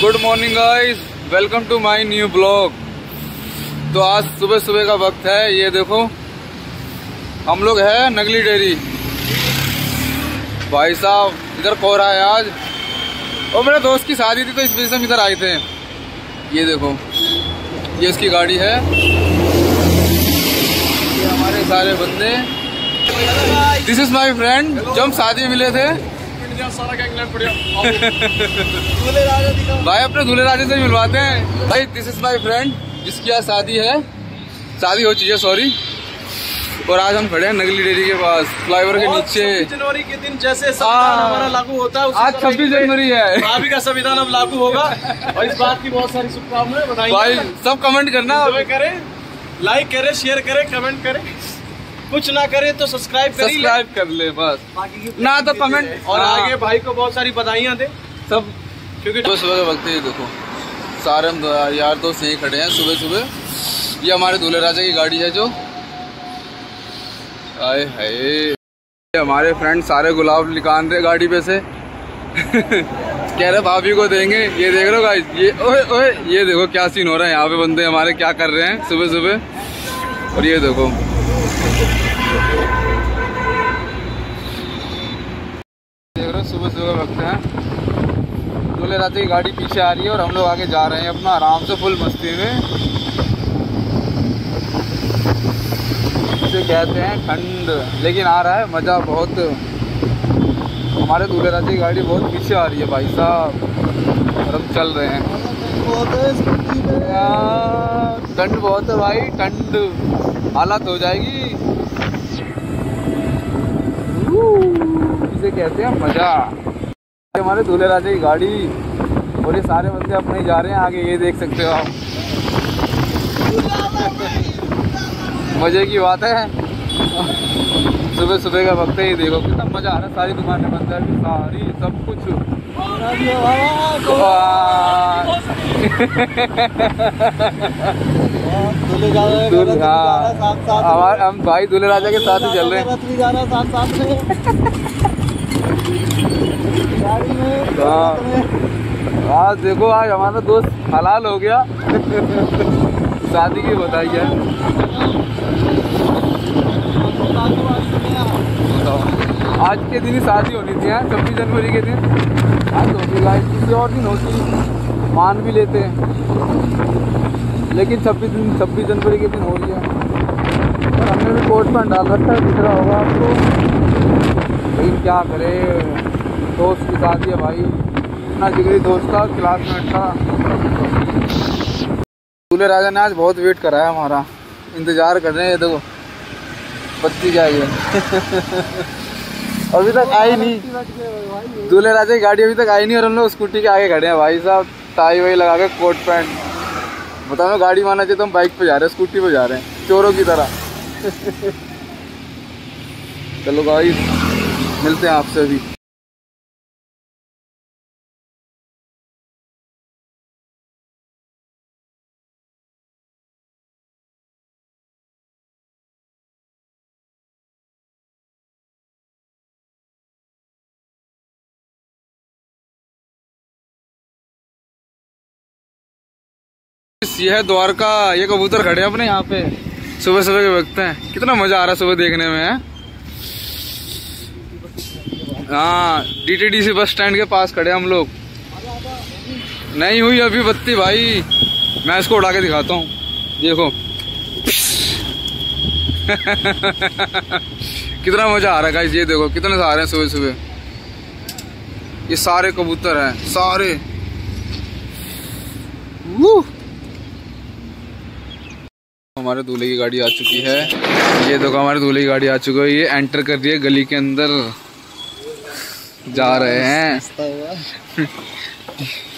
Good morning guys, welcome to my new blog. तो आज सुबह सुबह का वक्त है। ये देखो हम लोग है नगली डेयरी। भाई साहब इधर कोहरा है आज, और मेरे दोस्त की शादी थी तो इस वजह से हम इधर आए थे। ये देखो ये उसकी गाड़ी है, ये हमारे सारे बंदे। दिस इज माई फ्रेंड, जो हम शादी में मिले थे। भाई अपने दूल्हे राजा से मिलवाते हैं। भाई दिस इज माई फ्रेंड जिसकी आज शादी है, शादी हो चुकी है सॉरी। और आज हम खड़े हैं नगली डेयरी के पास, फ्लाईओवर के नीचे। जनवरी के दिन जैसे संविधान हमारा लागू होता है, आज 26 जनवरी है। भाभी का संविधान अब लागू होगा और इस बात की बहुत सारी शुभकामनाएं, बधाई। भाई सब कमेंट करना, करें, लाइक करें, शेयर करें, कमेंट करें। कुछ ना करे तो सब्सक्राइब कर ले बस, ना तो कमेंट। और आगे भाई को बहुत सारी बधाइयाँ दे सब, क्योंकि तो सुबह के वक्त ये देखो सारे हम यार दोस्त यहीं खड़े हैं सुबह सुबह। ये हमारे दूल्हे राजा की गाड़ी है जो आए है। हमारे फ्रेंड सारे गुलाब निकाल रहे गाड़ी पे से कह रहे भाभी को देंगे। ये देख रहे हो गाइस, ये ओए ओए ये देखो क्या सीन हो रहा है यहाँ पे। बंदे हमारे क्या कर रहे हैं सुबह सुबह। और ये देखो सुबह सुबह वक्त है। दूल्हे राजा की गाड़ी पीछे आ रही है और हम लोग आगे जा रहे हैं अपना आराम से फुल मस्ती में। इसे कहते हैं ठंड, लेकिन आ रहा है मज़ा बहुत। हमारे दूल्हे राजा की गाड़ी बहुत पीछे आ रही है भाई साहब, और हम चल रहे हैं। ठंड बहुत है भाई, ठंड हालत हो जाएगी। इसे कहते हैं मजा। हमारे दूल्हे राजा की गाड़ी और ये सारे बंदे अपने ही जा रहे हैं आगे, ये देख सकते हो आप। मजे की बात है, सुबह सुबह का वक्त है। ये देखो कितना मजा आ रहा है। सारी दुकानें बंद है, सारी सब कुछ। हम भाई दूल्हे राजा के साथ ही चल रहे हैं। आज देखो आज हमारा दोस्त हलाल हो गया शादी की बधाई है। आज के दिन ही शादी होनी थी, 26 जनवरी के दिन। आज होती गाइस, किसी और दिन होती मान भी लेते हैं, लेकिन 26 जनवरी के दिन हो रही है। और हमने भी कोट पैंट डाल रखा है, दिख रहा होगा आपको। लेकिन क्या करे, दोस्त की शादी है भाई, इतना जिगरी दोस्त था, क्लासमेट था। दूल्हे राजा ने आज बहुत वेट कराया हमारा, इंतज़ार कर रहे हैं। ये देखो बत्ती जाएगी अभी तक आई नहीं। दूल्हे राजा की गाड़ी अभी तक आई नहीं और हम लोग स्कूटी के आगे खड़े हैं भाई साहब, टाई वाई लगा के, कोट पैंट। बताओ गाड़ी माना चाहिए तो हम बाइक पे जा रहे हैं, स्कूटी पे जा रहे हैं चोरों की तरह। चलो गाइस मिलते हैं आपसे अभी। ये है द्वारका, ये कबूतर खड़े हैं अपने यहाँ पे सुबह सुबह के वक्त हैं। कितना मजा आ रहा है सुबह देखने में है। हाँ DTDC बस स्टैंड के पास खड़े हम लोग। नहीं हुई अभी बत्ती भाई, मैं इसको उड़ा के दिखाता हूँ, देखो कितना मजा आ रहा है गाइस। ये देखो कितने सारे हैं सुबह सुबह, ये सारे कबूतर हैं सारे। हमारे दूल्हे की गाड़ी आ चुकी है। ये देखो हमारे दूल्हे की गाड़ी आ चुकी है। ये एंटर कर रही है गली के अंदर, जा रहे हैं।